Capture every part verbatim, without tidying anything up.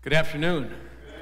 Good afternoon.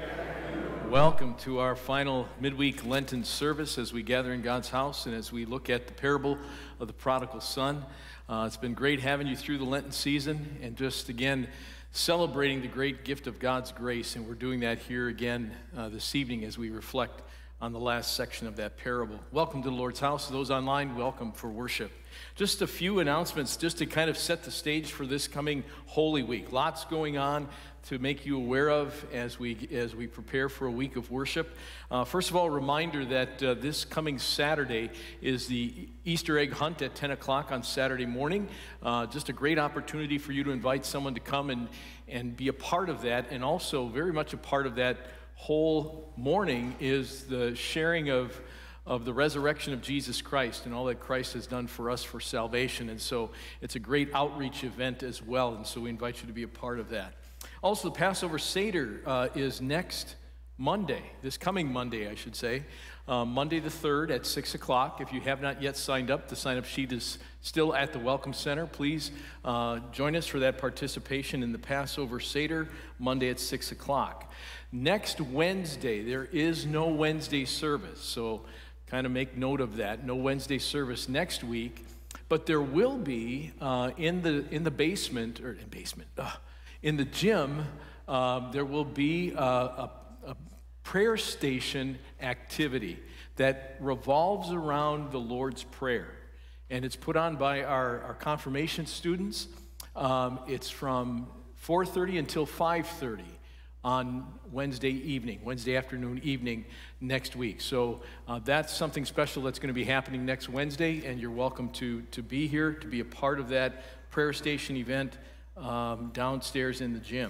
Welcome to our final midweek Lenten service as we gather in God's house and as we look at the parable of the prodigal son. Uh, it's been great having you through the Lenten season and just again celebrating the great gift of God's grace, and we're doing that here again uh, this evening as we reflect on the last section of that parable. Welcome to the Lord's house. Those online, welcome for worship. Just a few announcements just to kind of set the stage for this coming Holy Week. Lots going on to make you aware of as we as we prepare for a week of worship. Uh, first of all, a reminder that uh, this coming Saturday is the Easter egg hunt at ten o'clock on Saturday morning. Uh, just a great opportunity for you to invite someone to come and, and be a part of that, and also very much a part of that whole morning is the sharing of of the resurrection of Jesus Christ and all that Christ has done for us for salvation. And so it's a great outreach event as well, and so we invite you to be a part of that. Also, the Passover Seder uh, is next Monday, this coming Monday, I should say, uh, Monday the third at six o'clock. If you have not yet signed up, the sign-up sheet is still at the Welcome Center. Please uh, join us for that participation in the Passover Seder, Monday at six o'clock. Next Wednesday, there is no Wednesday service, so kind of make note of that. No Wednesday service next week, but there will be uh, in the in the basement or in basement uh, in the gym. Um, there will be a, a, a prayer station activity that revolves around the Lord's Prayer, and it's put on by our, our confirmation students. Um, it's from four thirty until five thirty. On Wednesday evening, Wednesday afternoon evening next week. So uh, that's something special that's going to be happening next Wednesday, and you're welcome to, to be here, to be a part of that prayer station event um, downstairs in the gym.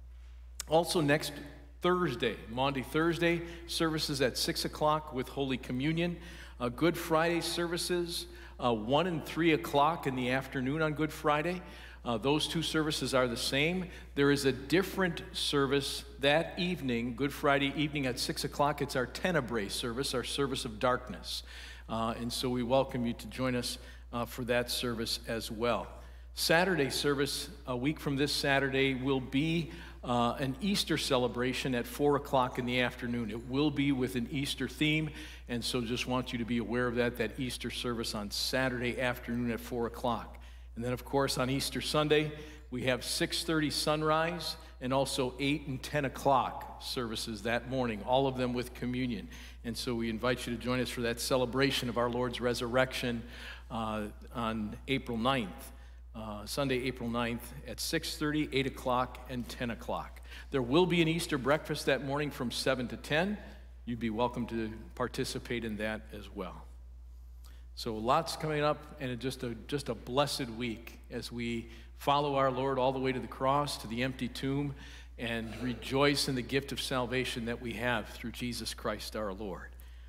Also next Thursday, Maundy Thursday, services at six o'clock with Holy Communion. Uh, Good Friday services, uh, one and three o'clock in the afternoon on Good Friday. Uh, those two services are the same. There is a different service that evening, Good Friday evening at six o'clock. It's our Tenebrae service, our service of darkness. Uh, and so we welcome you to join us uh, for that service as well. Saturday service, a week from this Saturday, will be uh, an Easter celebration at four o'clock in the afternoon. It will be with an Easter theme, and so just want you to be aware of that, that Easter service on Saturday afternoon at four o'clock. And then, of course, on Easter Sunday, we have six thirty sunrise and also eight and ten o'clock services that morning, all of them with communion. And so we invite you to join us for that celebration of our Lord's resurrection uh, on April ninth, uh, Sunday, April ninth at six thirty, eight o'clock, and ten o'clock. There will be an Easter breakfast that morning from seven to ten. You'd be welcome to participate in that as well. So lots coming up, and just a just a blessed week as we follow our Lord all the way to the cross, to the empty tomb, and rejoice in the gift of salvation that we have through Jesus Christ our Lord.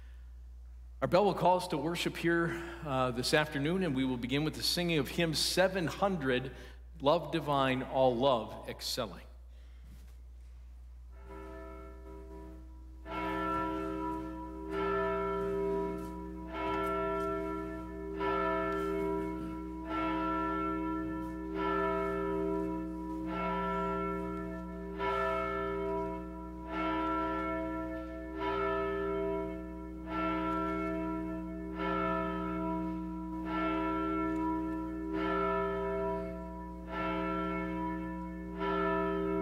Our bell will call us to worship here uh, this afternoon, and we will begin with the singing of hymn seven hundred, Love Divine, All Love Excelling. Thank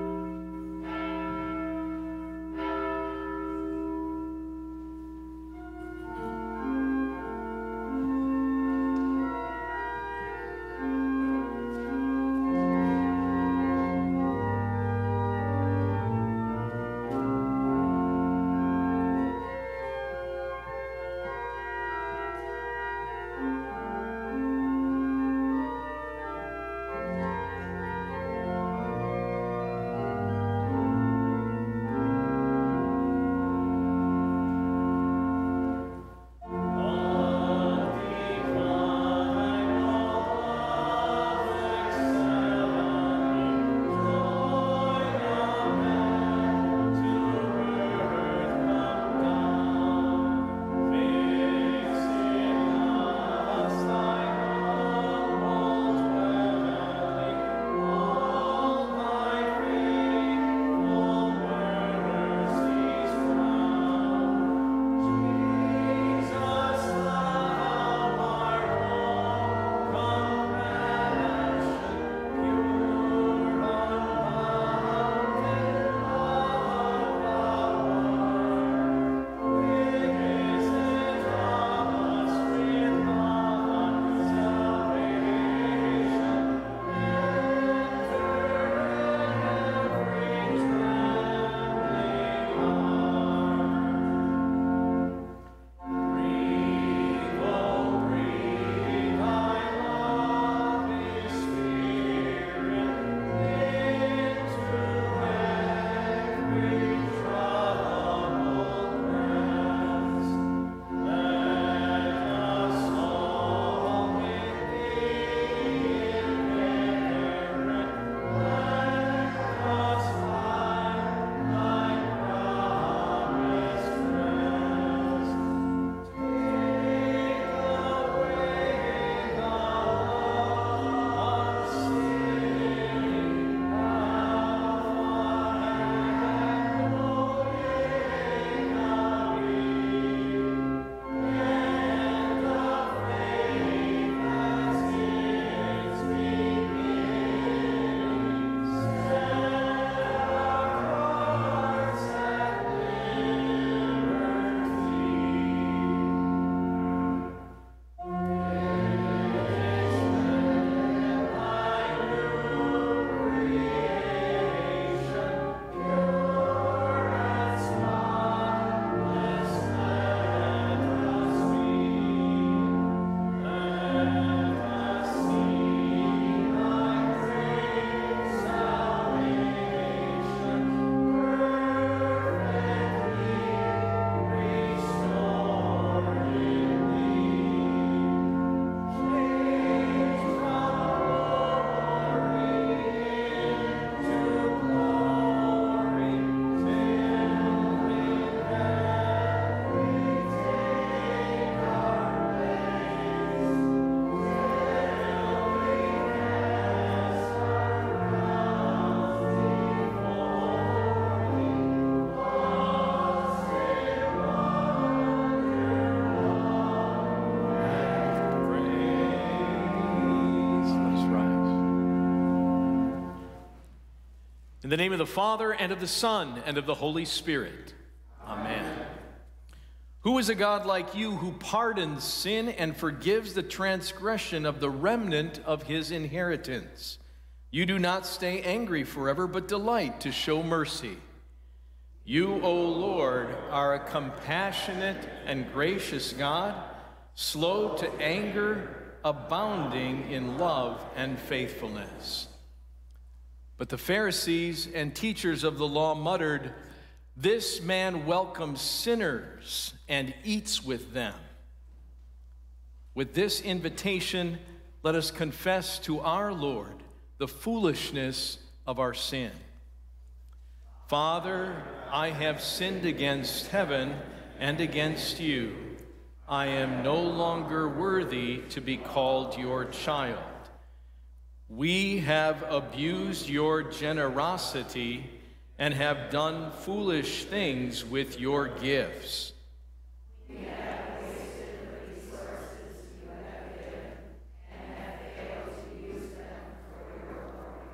In the name of the Father, and of the Son, and of the Holy Spirit. Amen. Who is a God like you, who pardons sin and forgives the transgression of the remnant of his inheritance? You do not stay angry forever, but delight to show mercy. You, O Lord, are a compassionate and gracious God, slow to anger, abounding in love and faithfulness. But the Pharisees and teachers of the law muttered, "This man welcomes sinners and eats with them." With this invitation, let us confess to our Lord the foolishness of our sin. Father, I have sinned against heaven and against you. I am no longer worthy to be called your child. We have abused your generosity and have done foolish things with your gifts. We have wasted the resources you have given and have failed to use them for your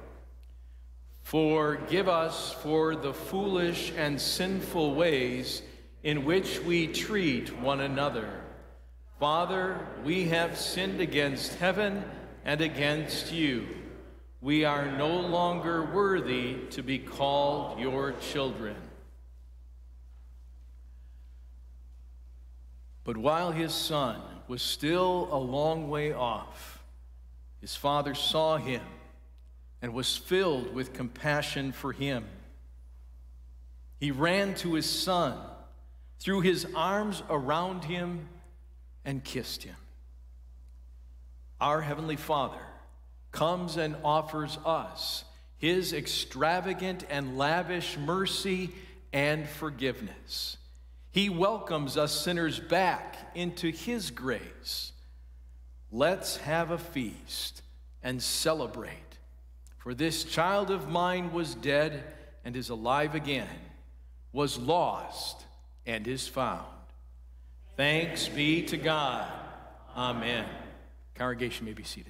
glory. Forgive us for the foolish and sinful ways in which we treat one another. Father, we have sinned against heaven and against you. We are no longer worthy to be called your children. But while his son was still a long way off, his father saw him and was filled with compassion for him. He ran to his son, threw his arms around him, and kissed him. Our Heavenly Father comes and offers us his extravagant and lavish mercy and forgiveness. He welcomes us sinners back into his grace. Let's have a feast and celebrate. For this child of mine was dead and is alive again, was lost and is found. Thanks be to God. Amen. Congregation may be seated.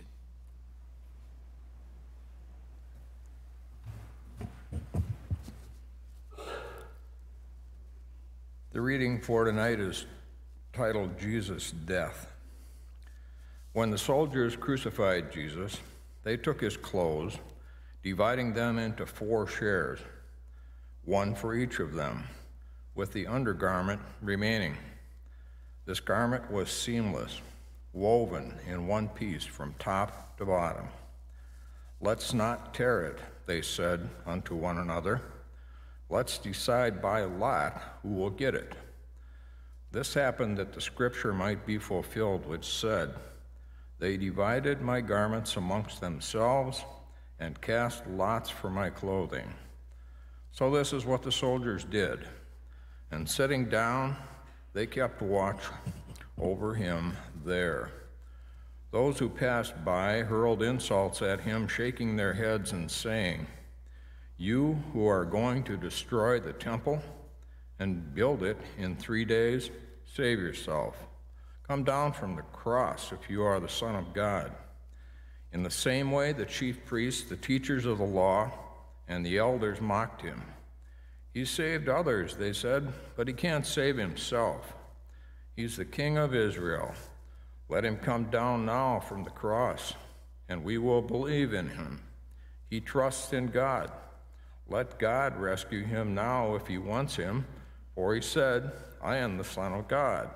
The reading for tonight is titled Jesus' Death. When the soldiers crucified Jesus, they took his clothes, dividing them into four shares, one for each of them, with the undergarment remaining. This garment was seamless, woven in one piece from top to bottom. Let's not tear it, they said unto one another. Let's decide by lot who will get it. This happened that the scripture might be fulfilled, which said, They divided my garments amongst themselves and cast lots for my clothing. So this is what the soldiers did. And sitting down, they kept watch over him there. Those who passed by hurled insults at him, shaking their heads and saying, You who are going to destroy the temple and build it in three days, save yourself. Come down from the cross if you are the Son of God. In the same way, the chief priests, the teachers of the law, and the elders mocked him. He saved others, they said, but he can't save himself. He's the King of Israel. Let him come down now from the cross, and we will believe in him. He trusts in God. Let God rescue him now if he wants him, for he said, I am the Son of God.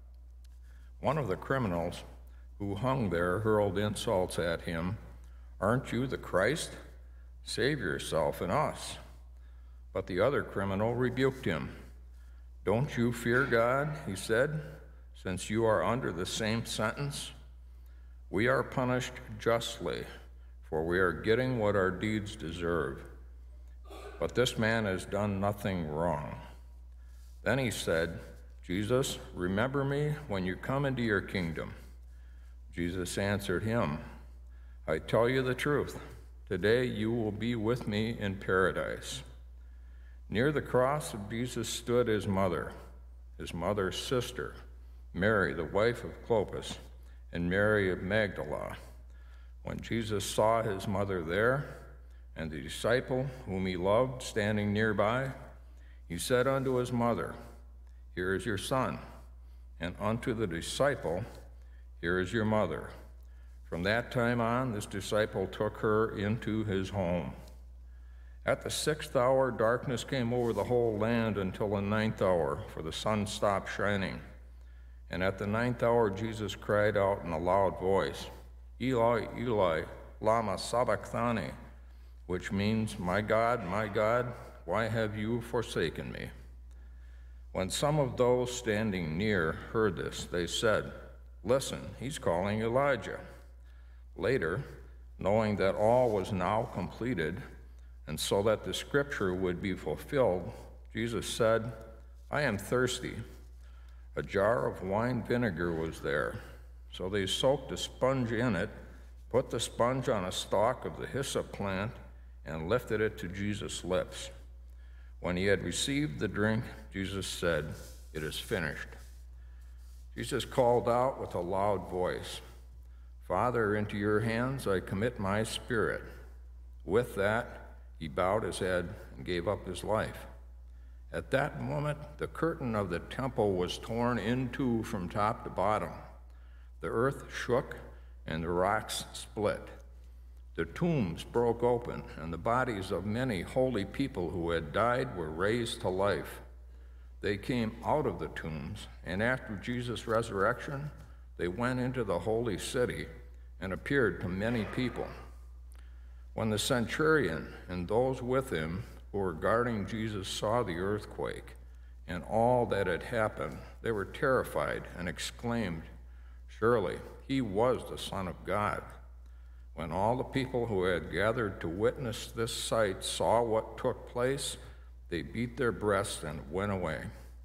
One of the criminals who hung there hurled insults at him. Aren't you the Christ? Save yourself and us. But the other criminal rebuked him. Don't you fear God, he said, since you are under the same sentence? We are punished justly, for we are getting what our deeds deserve. But this man has done nothing wrong. Then he said, Jesus, remember me when you come into your kingdom. Jesus answered him, I tell you the truth. Today you will be with me in paradise. Near the cross of Jesus stood his mother, his mother's sister, Mary, the wife of Clopas, and Mary of Magdala. When Jesus saw his mother there, And the disciple whom he loved, standing nearby, he said unto his mother, Here is your son. And unto the disciple, Here is your mother. From that time on, this disciple took her into his home. At the sixth hour, darkness came over the whole land until the ninth hour, for the sun stopped shining. And at the ninth hour, Jesus cried out in a loud voice, Eli, Eli, lama sabachthani, which means, My God, my God, why have you forsaken me? When some of those standing near heard this, they said, Listen, he's calling Elijah. Later, knowing that all was now completed, and so that the scripture would be fulfilled, Jesus said, I am thirsty. A jar of wine vinegar was there. So they soaked a sponge in it, put the sponge on a stalk of the hyssop plant, and lifted it to Jesus' lips. When he had received the drink, Jesus said, It is finished. Jesus called out with a loud voice, Father, into your hands I commit my spirit. With that, he bowed his head and gave up his life. At that moment, the curtain of the temple was torn in two from top to bottom. The earth shook and the rocks split. The tombs broke open, and the bodies of many holy people who had died were raised to life. They came out of the tombs, and after Jesus' resurrection, they went into the holy city and appeared to many people. When the centurion and those with him who were guarding Jesus saw the earthquake and all that had happened, they were terrified and exclaimed, Surely he was the Son of God. When all the people who had gathered to witness this sight saw what took place, they beat their breasts and went away.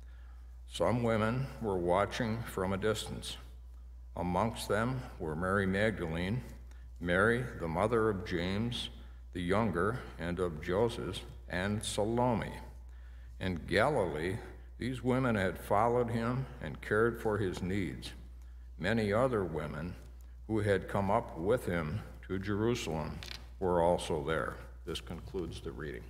Some women were watching from a distance. Amongst them were Mary Magdalene, Mary, the mother of James, the younger, and of Joseph, and Salome. In Galilee, these women had followed him and cared for his needs. Many other women who had come up with him to Jerusalem were also there. This concludes the reading.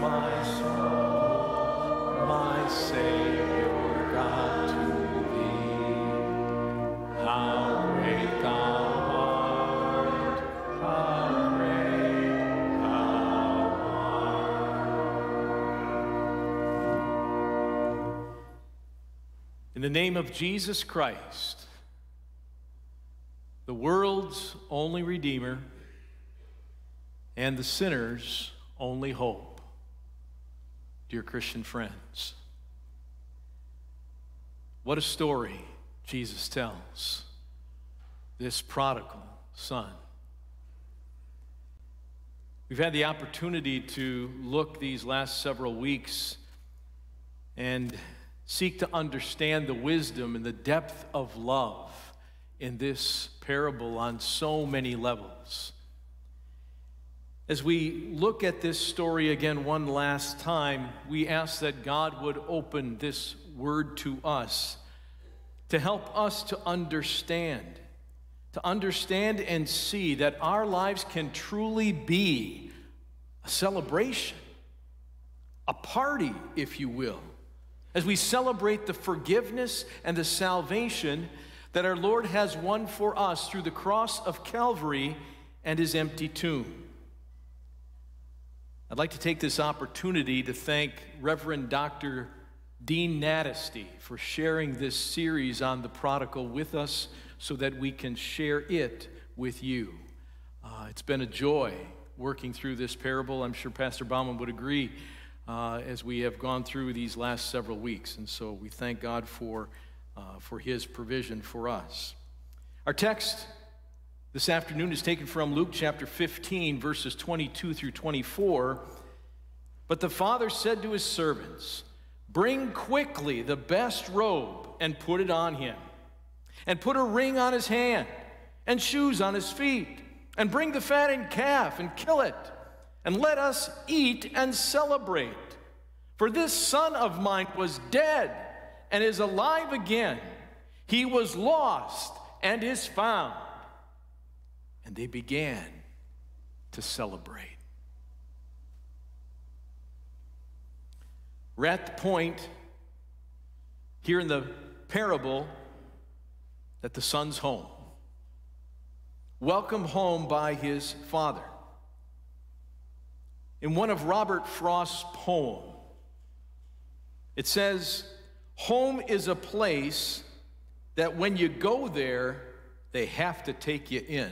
my soul, my Savior God, to thee. How great thou art, how great thou art. In the name of Jesus Christ, the world's only Redeemer and the sinner's only hope, dear Christian friends, what a story Jesus tells, this prodigal son. We've had the opportunity to look these last several weeks and seek to understand the wisdom and the depth of love in this parable on so many levels. As we look at this story again one last time, we ask that God would open this word to us to help us to understand, to understand and see that our lives can truly be a celebration, a party, if you will, as we celebrate the forgiveness and the salvation that our Lord has won for us through the cross of Calvary and his empty tomb. I'd like to take this opportunity to thank Reverend Doctor Dean Natesty for sharing this series on the prodigal with us so that we can share it with you. Uh, it's been a joy working through this parable. I'm sure Pastor Bauman would agree uh, as we have gone through these last several weeks. And so we thank God for Uh, for his provision for us. Our text this afternoon is taken from Luke chapter fifteen, verses twenty-two through twenty-four. But the father said to his servants, "Bring quickly the best robe and put it on him, and put a ring on his hand and shoes on his feet, and bring the fattened calf and kill it, and let us eat and celebrate. For this son of mine was dead and is alive again. He was lost and is found." And they began to celebrate. We're at the point here in the parable that the son's home, welcomed home by his father. In one of Robert Frost's poems, it says, "Home is a place that when you go there, they have to take you in."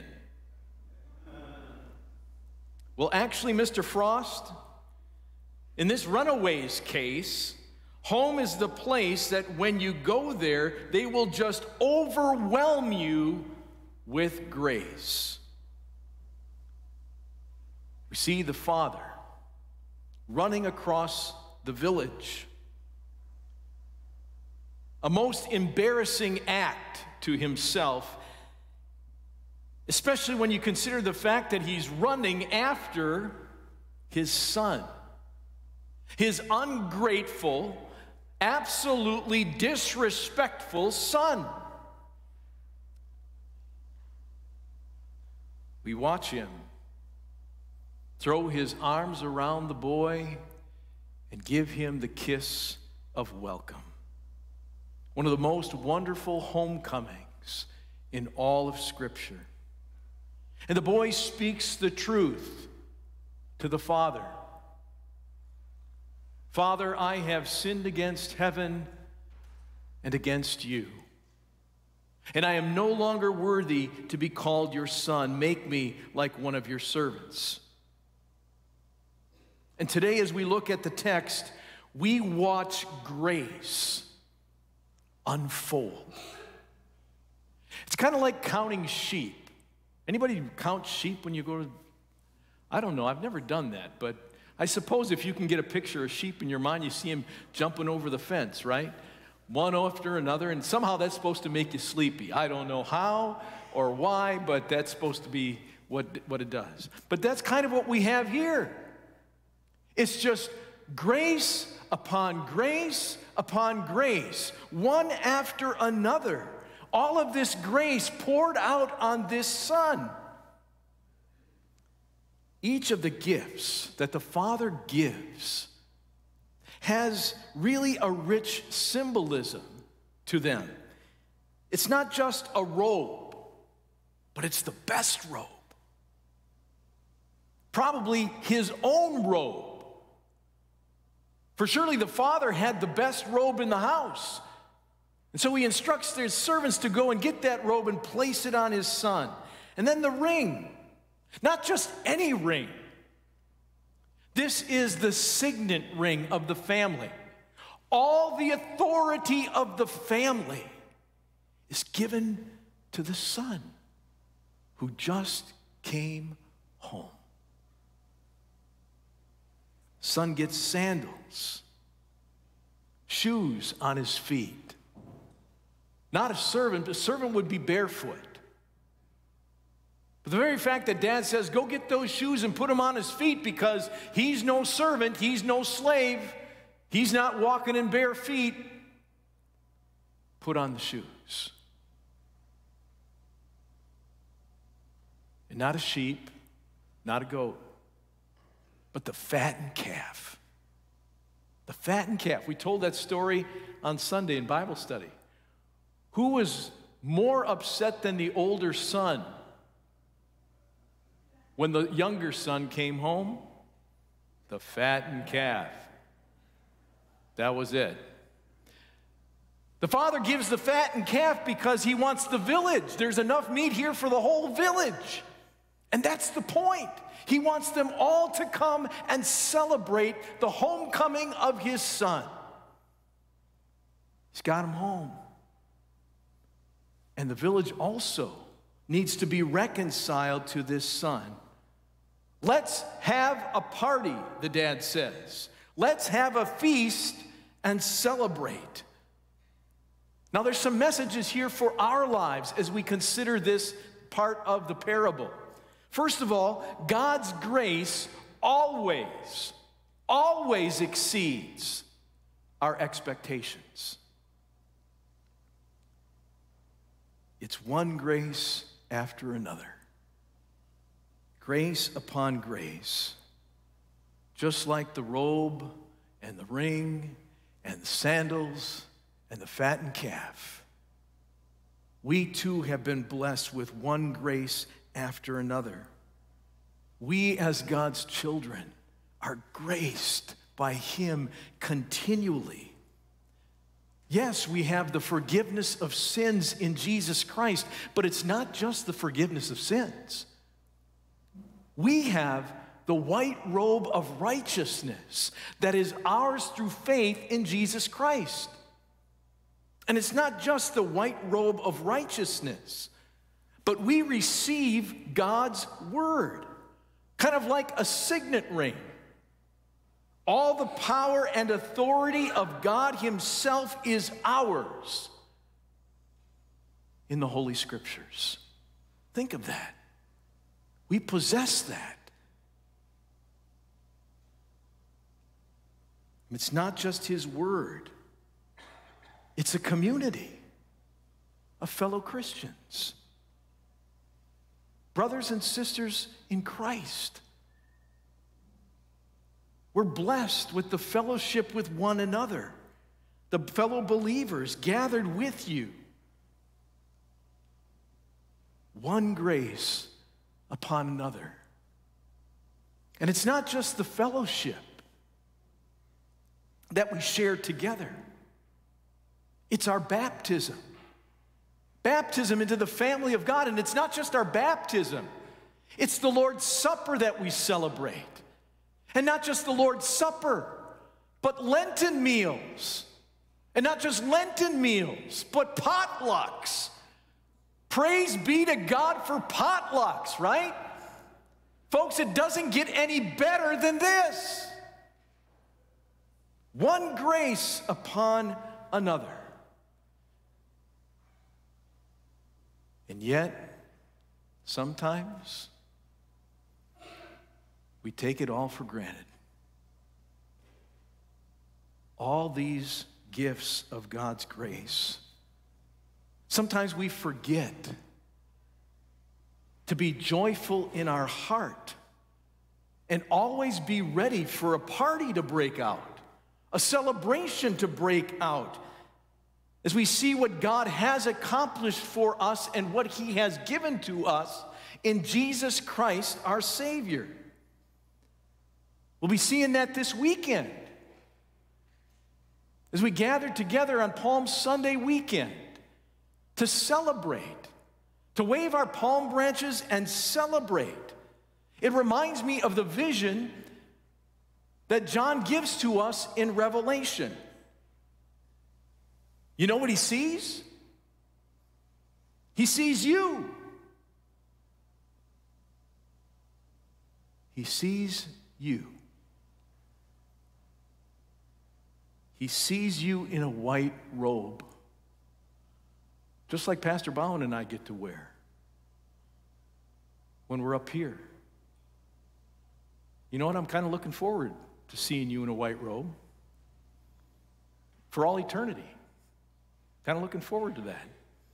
Well, actually, Mister Frost, in this Runaways case, home is the place that when you go there, they will just overwhelm you with grace. We see the father running across the village, a most embarrassing act to himself, especially when you consider the fact that he's running after his son, his ungrateful, absolutely disrespectful son. We watch him throw his arms around the boy and give him the kiss of welcome. One of the most wonderful homecomings in all of Scripture. And the boy speaks the truth to the father. "Father, I have sinned against heaven and against you, and I am no longer worthy to be called your son. Make me like one of your servants." And today, as we look at the text, we watch grace unfold. It's kind of like counting sheep. Anybody count sheep when you go to, I don't know, I've never done that, but I suppose if you can get a picture of sheep in your mind, you see them jumping over the fence, right? One after another, and somehow that's supposed to make you sleepy. I don't know how or why, but that's supposed to be what, what it does. But that's kind of what we have here. It's just grace upon grace upon grace, one after another. All of this grace poured out on this son. each of the gifts that the Father gives has really a rich symbolism to them. It's not just a robe, but it's the best robe. Probably his own robe. For surely the Father had the best robe in the house. And so he instructs his servants to go and get that robe and place it on his Son. And then the ring, not just any ring. This is the signet ring of the family. All the authority of the family is given to the Son who just came home. Son gets sandals, shoes on his feet. Not a servant, a servant would be barefoot. But the very fact that Dad says, go get those shoes and put them on his feet because he's no servant, he's no slave, he's not walking in bare feet, put on the shoes. And not a sheep, not a goat, but the fattened calf. The fattened calf. We told that story on Sunday in Bible study. Who was more upset than the older son when the younger son came home? The fattened calf. That was it. The father gives the fattened calf because he wants the village. There's enough meat here for the whole village. And that's the point. He wants them all to come and celebrate the homecoming of his son. He's got them home. And the village also needs to be reconciled to this son. Let's have a party, the dad says. Let's have a feast and celebrate. Now, there's some messages here for our lives as we consider this part of the parable. First of all, God's grace always, always exceeds our expectations. It's one grace after another. Grace upon grace. Just like the robe and the ring and the sandals and the fattened calf, we too have been blessed with one grace after another. We as God's children are graced by him continually. Yes, we have the forgiveness of sins in Jesus Christ, but it's not just the forgiveness of sins. We have the white robe of righteousness that is ours through faith in Jesus Christ. And it's not just the white robe of righteousness, but we receive God's word, kind of like a signet ring. All the power and authority of God himself is ours in the Holy Scriptures. Think of that. We possess that. It's not just his word. It's a community of fellow Christians. Brothers and sisters in Christ. We're blessed with the fellowship with one another, the fellow believers gathered with you. One grace upon another. And it's not just the fellowship that we share together. It's our baptism. Baptism into the family of God. And it's not just our baptism. It's the Lord's Supper that we celebrate. And not just the Lord's Supper, but Lenten meals. And not just Lenten meals, but potlucks. Praise be to God for potlucks, right? Folks, it doesn't get any better than this. One grace upon another. And yet, sometimes, we take it all for granted. All these gifts of God's grace. Sometimes we forget to be joyful in our heart and always be ready for a party to break out, a celebration to break out, as we see what God has accomplished for us and what he has given to us in Jesus Christ, our Savior. We'll be seeing that this weekend as we gather together on Palm Sunday weekend to celebrate, to wave our palm branches and celebrate. It reminds me of the vision that John gives to us in Revelation. You know what he sees? He sees you. He sees you. He sees you in a white robe, just like Pastor Bowen and I get to wear when we're up here. You know what? I'm kind of looking forward to seeing you in a white robe for all eternity. Kind of looking forward to that.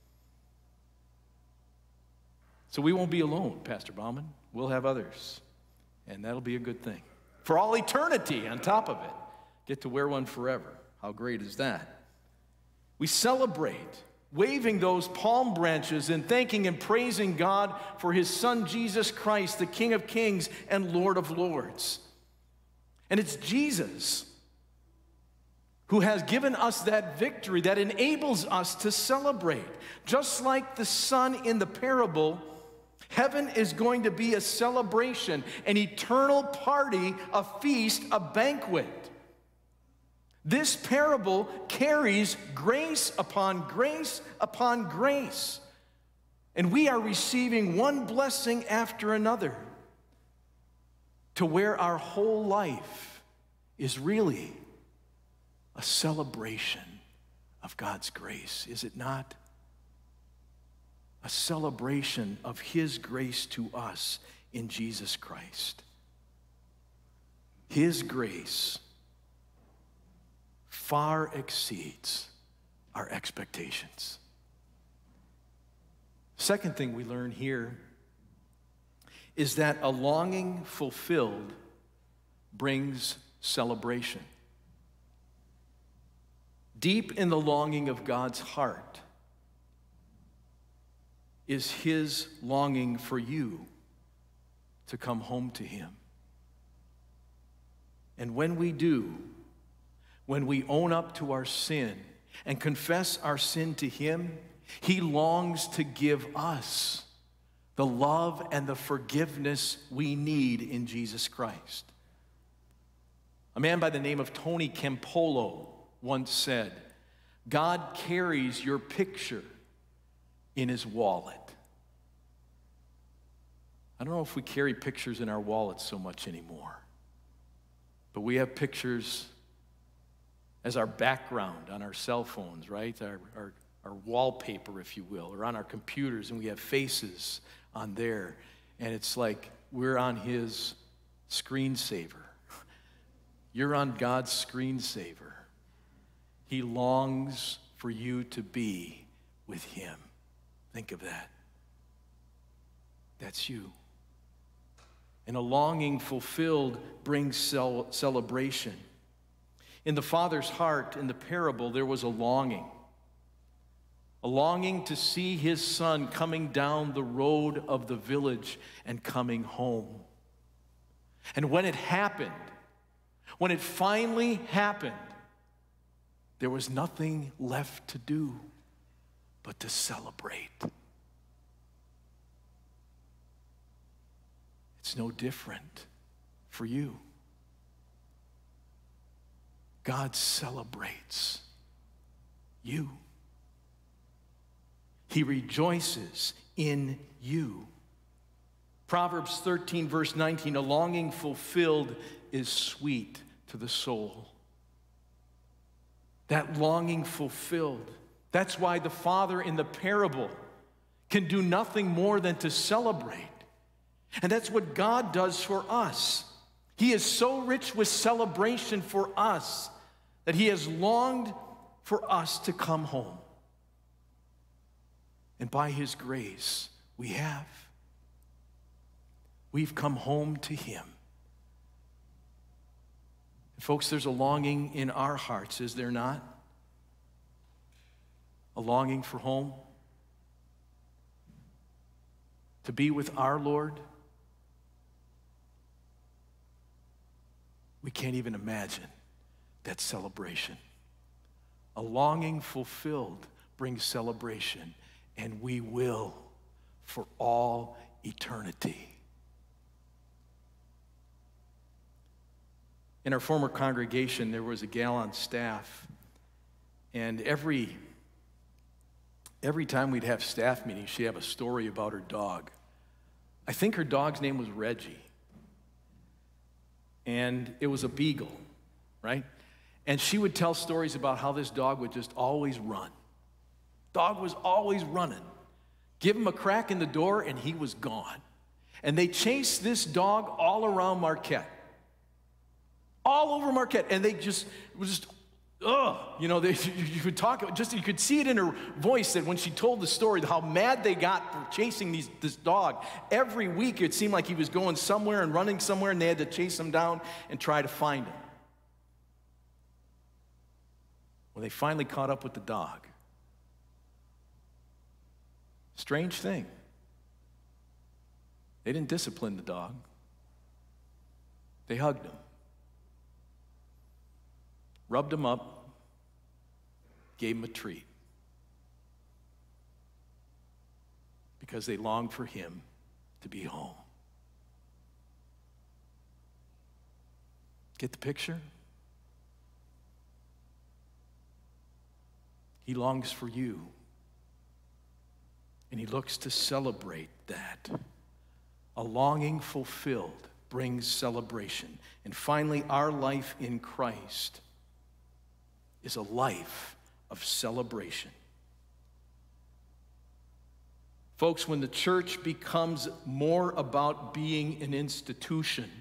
So we won't be alone, Pastor Bauman. We'll have others, and that'll be a good thing. For all eternity on top of it. Get to wear one forever. How great is that? We celebrate waving those palm branches and thanking and praising God for his Son, Jesus Christ, the King of Kings and Lord of Lords. And it's Jesus who has given us that victory that enables us to celebrate. Just like the son in the parable, heaven is going to be a celebration, an eternal party, a feast, a banquet. This parable carries grace upon grace upon grace. And we are receiving one blessing after another, to where our whole life is really a celebration of God's grace, is it not? A celebration of his grace to us in Jesus Christ. His grace far exceeds our expectations. Second thing we learn here is that a longing fulfilled brings celebration. Deep in the longing of God's heart is his longing for you to come home to him. And when we do, when we own up to our sin and confess our sin to him, he longs to give us the love and the forgiveness we need in Jesus Christ. A man by the name of Tony Campolo once said, God carries your picture in his wallet. I don't know if we carry pictures in our wallets so much anymore, but we have pictures as our background on our cell phones, right? Our, our, our wallpaper, if you will, or on our computers, and we have faces on there, and it's like we're on his screensaver. You're on God's screensaver. He longs for you to be with him. Think of that. That's you. And a longing fulfilled brings cel- celebration. In the Father's heart, in the parable, there was a longing. A longing to see his Son coming down the road of the village and coming home. And when it happened, when it finally happened, there was nothing left to do but to celebrate. It's no different for you. God celebrates you. He rejoices in you. Proverbs thirteen, verse nineteen, a longing fulfilled is sweet to the soul. That longing fulfilled. That's why the father in the parable can do nothing more than to celebrate. And that's what God does for us. He is so rich with celebration for us that he has longed for us to come home. And by his grace, we have. We've come home to him Folks, there's a longing in our hearts, is there not? A longing for home? To be with our Lord? We can't even imagine that celebration. A longing fulfilled brings celebration, and we will for all eternity. In our former congregation, there was a gal on staff, and every, every time we'd have staff meetings, she'd have a story about her dog. I think her dog's name was Reggie, and it was a beagle, right? And she would tell stories about how this dog would just always run. Dog was always running. Give him a crack in the door, and he was gone. And they chased this dog all around Marquette. All over Marquette, and they just was just, ugh, you know, they, you could talk, just you could see it in her voice that when she told the story, how mad they got for chasing these, this dog. Every week it seemed like he was going somewhere and running somewhere, and they had to chase him down and try to find him. When they finally caught up with the dog, strange thing, they didn't discipline the dog. They hugged him. Rubbed him up, gave him a treat, because they longed for him to be home. Get the picture? He longs for you, and he looks to celebrate that. A longing fulfilled brings celebration. And finally, our life in Christ is a life of celebration. Folks, when the church becomes more about being an institution,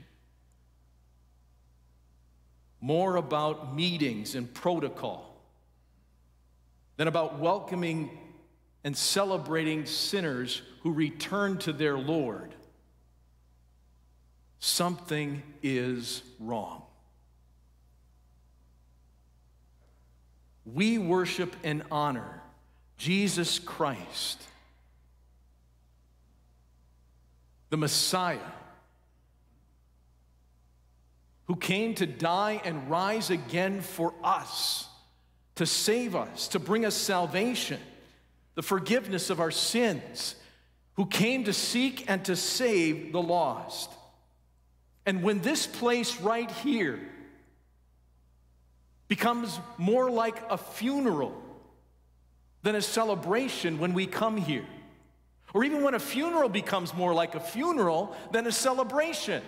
more about meetings and protocol, than about welcoming and celebrating sinners who return to their Lord, something is wrong. We worship and honor Jesus Christ, the Messiah, who came to die and rise again for us, to save us, to bring us salvation, the forgiveness of our sins, who came to seek and to save the lost. And when this place right here becomes more like a funeral than a celebration when we come here, or even when a funeral becomes more like a funeral than a celebration,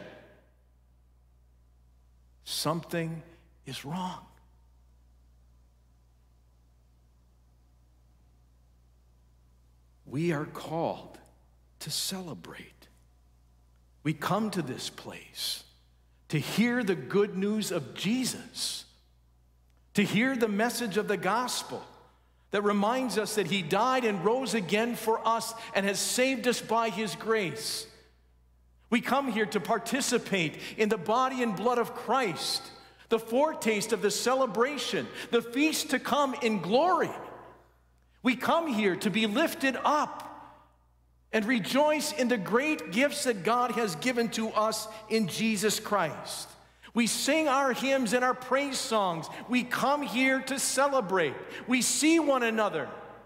something is wrong. We are called to celebrate. We come to this place to hear the good news of Jesus, to hear the message of the gospel that reminds us that he died and rose again for us and has saved us by his grace. We come here to participate in the body and blood of Christ, the foretaste of the celebration, the feast to come in glory. We come here to be lifted up and rejoice in the great gifts that God has given to us in Jesus Christ. We sing our hymns and our praise songs. We come here to celebrate. We see one another.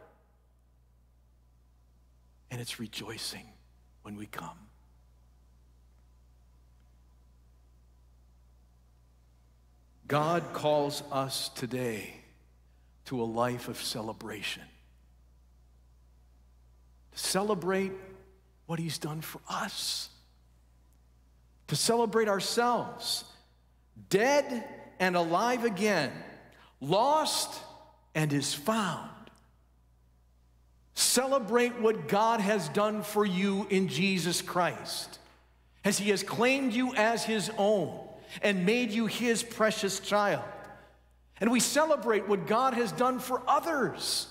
And it's rejoicing when we come. God calls us today to a life of celebration. To celebrate what he's done for us. To celebrate ourselves. Dead and alive again, lost and is found. Celebrate what God has done for you in Jesus Christ, as he has claimed you as his own and made you his precious child. And we celebrate what God has done for others.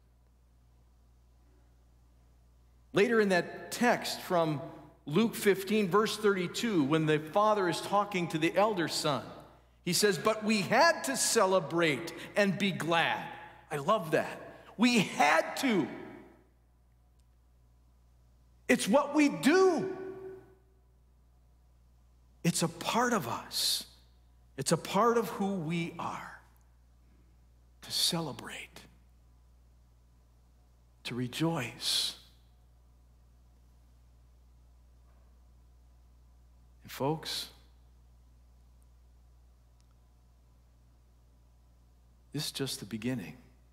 Later in that text from Luke fifteen, verse thirty-two, when the father is talking to the elder son, He says, but we had to celebrate and be glad. I love that. We had to. It's what we do. It's a part of us. It's a part of who we are. To celebrate. To rejoice. And folks, this is just the beginning.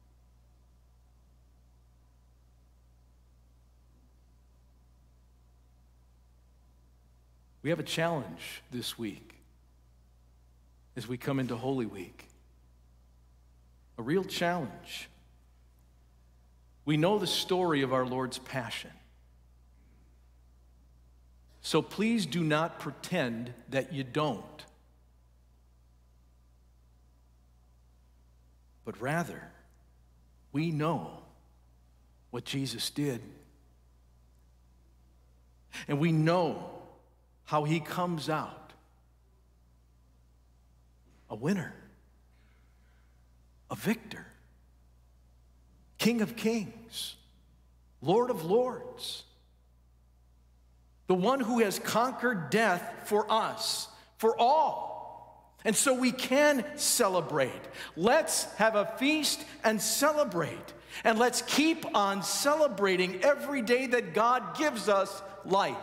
We have a challenge this week as we come into Holy Week. A real challenge. We know the story of our Lord's passion. So please do not pretend that you don't. But rather, we know what Jesus did. And we know how he comes out a winner, a victor, King of Kings, Lord of Lords, the one who has conquered death for us, for all. And so we can celebrate. Let's have a feast and celebrate. And let's keep on celebrating every day that God gives us life.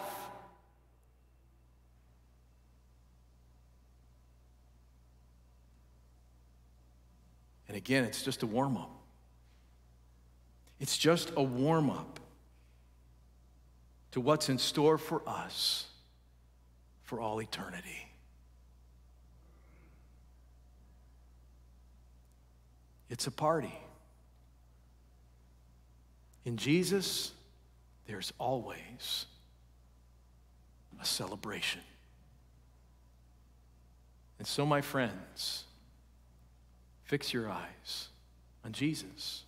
And again, it's just a warm-up. It's just a warm-up to what's in store for us for all eternity. It's a party. In Jesus, there's always a celebration. And so, my friends, fix your eyes on Jesus.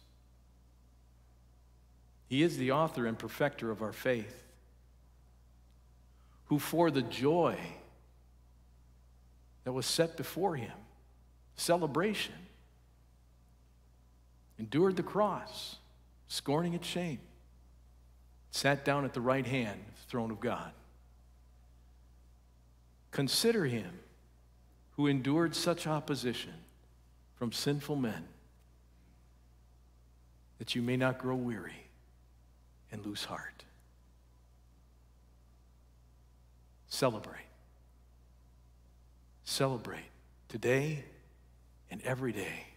He is the author and perfecter of our faith, who for the joy that was set before him, celebration, endured the cross, scorning its shame, sat down at the right hand of the throne of God. Consider him who endured such opposition from sinful men, that you may not grow weary and lose heart. Celebrate. Celebrate today and every day.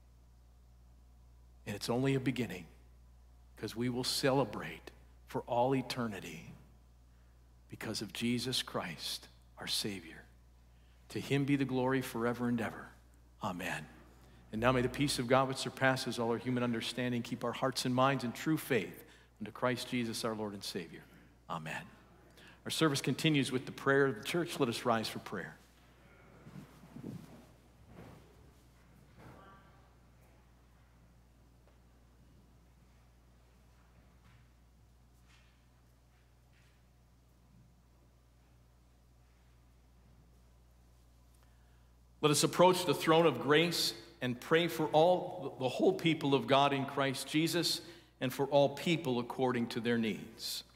And it's only a beginning, because we will celebrate for all eternity because of Jesus Christ, our Savior. To him be the glory forever and ever. Amen. And now may the peace of God, which surpasses all our human understanding, keep our hearts and minds in true faith unto Christ Jesus, our Lord and Savior. Amen. Our service continues with the prayer of the church. Let us rise for prayer. Let us approach the throne of grace and pray for all, the whole people of God in Christ Jesus, and for all people according to their needs.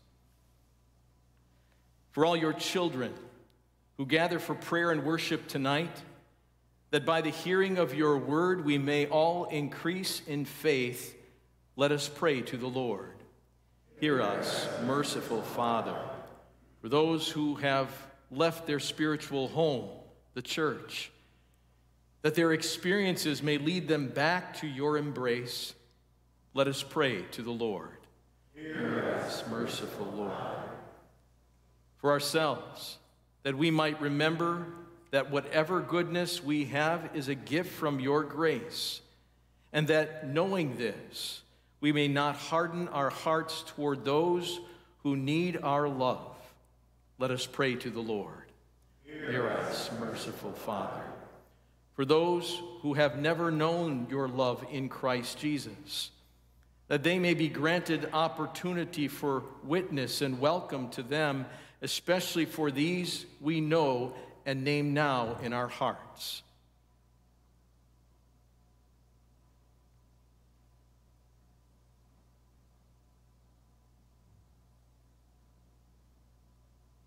For all your children who gather for prayer and worship tonight, that by the hearing of your word we may all increase in faith, let us pray to the Lord. Hear us, merciful Father. For those who have left their spiritual home, the church, that their experiences may lead them back to your embrace, let us pray to the Lord. Hear us, merciful Lord. For ourselves, that we might remember that whatever goodness we have is a gift from your grace, and that knowing this, we may not harden our hearts toward those who need our love. Let us pray to the Lord. Hear us, merciful Father. For those who have never known your love in Christ Jesus, that they may be granted opportunity for witness and welcome to them, especially for these we know and name now in our hearts.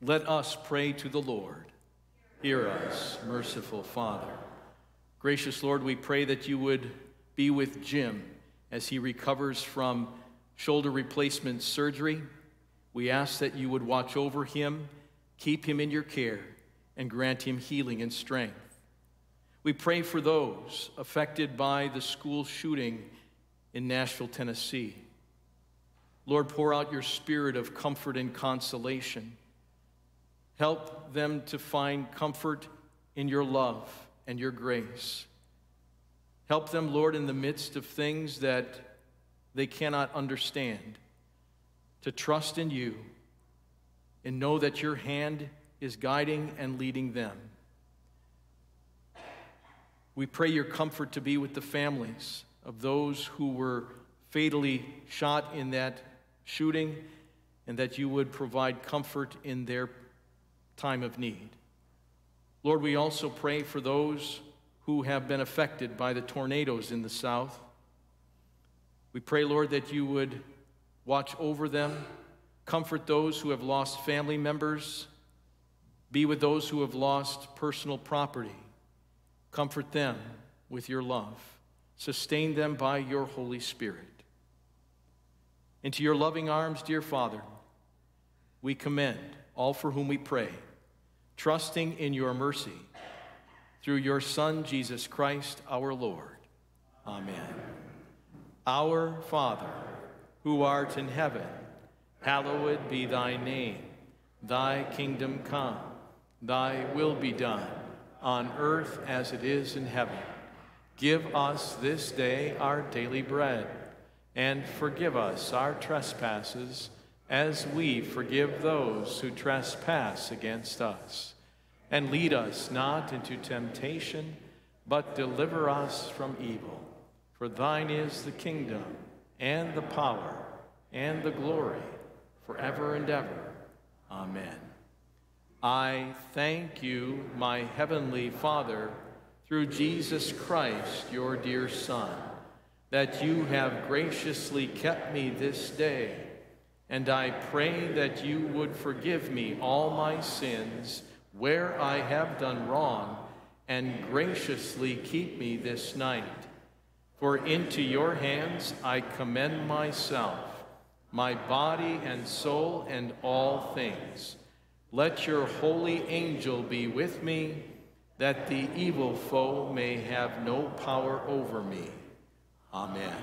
Let us pray to the Lord. Hear us, merciful Father. Gracious Lord, we pray that you would be with Jim as he recovers from shoulder replacement surgery. We ask that you would watch over him, keep him in your care, and grant him healing and strength. We pray for those affected by the school shooting in Nashville, Tennessee. Lord, pour out your spirit of comfort and consolation. Help them to find comfort in your love and your grace. Help them, Lord, in the midst of things that they cannot understand, to trust in you and know that your hand is guiding and leading them. We pray your comfort to be with the families of those who were fatally shot in that shooting, and that you would provide comfort in their time of need. Lord, we also pray for those who have been affected by the tornadoes in the south. We pray, Lord, that you would watch over them, comfort those who have lost family members, be with those who have lost personal property. Comfort them with your love. Sustain them by your Holy Spirit. Into your loving arms, dear Father, we commend all for whom we pray, trusting in your mercy, through your Son, Jesus Christ, our Lord. Amen. Our Father, who art in heaven, hallowed be thy name. Thy kingdom come, thy will be done, on earth as it is in heaven. Give us this day our daily bread, and forgive us our trespasses, as we forgive those who trespass against us. And lead us not into temptation, but deliver us from evil. For thine is the kingdom, and the power, and the glory, forever and ever. Amen. I thank you, my heavenly Father, through Jesus Christ, your dear Son, that you have graciously kept me this day, and I pray that you would forgive me all my sins where I have done wrong, and graciously keep me this night. For into your hands I commend myself, my body and soul and all things. Let your holy angel be with me, that the evil foe may have no power over me. Amen.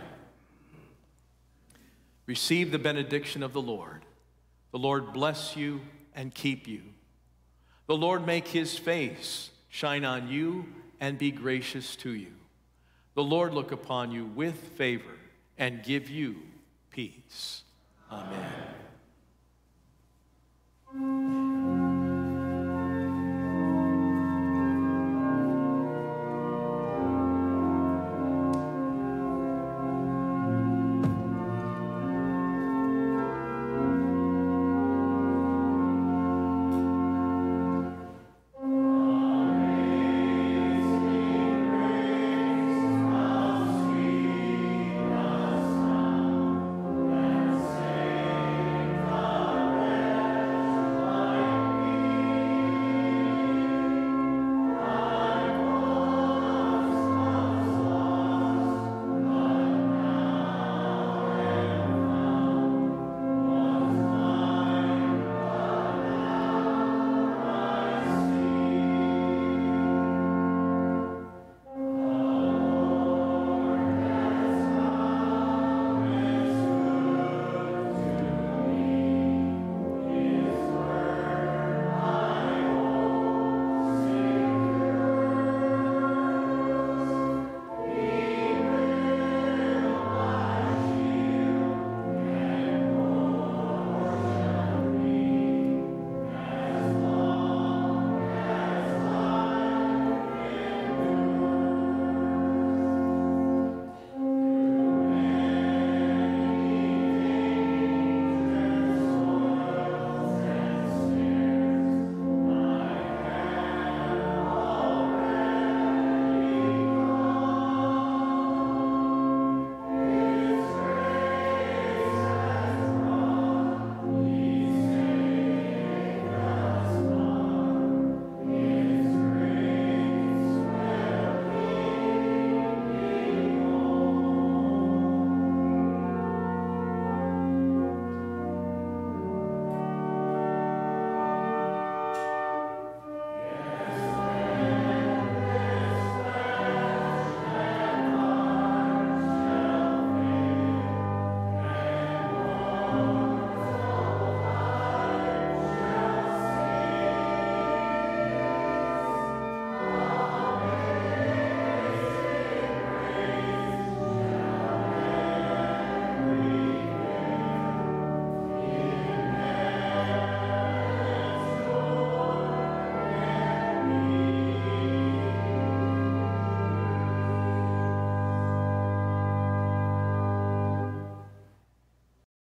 Receive the benediction of the Lord. The Lord bless you and keep you. The Lord make his face shine on you and be gracious to you. The Lord look upon you with favor and give you peace. Amen.